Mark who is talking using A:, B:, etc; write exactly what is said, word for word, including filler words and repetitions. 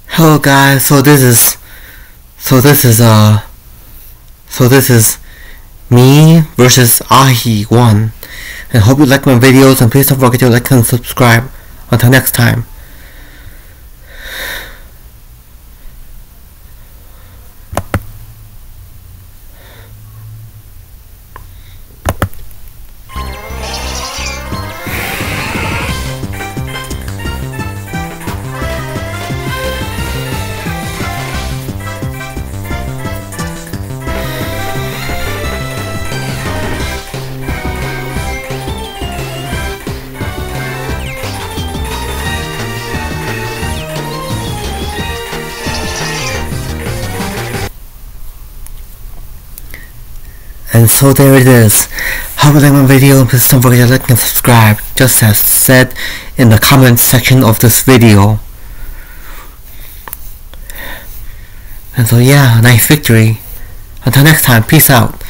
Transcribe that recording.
A: Hello guys, so this is so this is uh so this is me versus Ahi one, and hope you like my videos, and please don't forget to like and subscribe. Until next time. And so there it is. Hope you like my video, please don't forget to like and subscribe, just as said in the comment section of this video. And so yeah, nice victory. Until next time, peace out.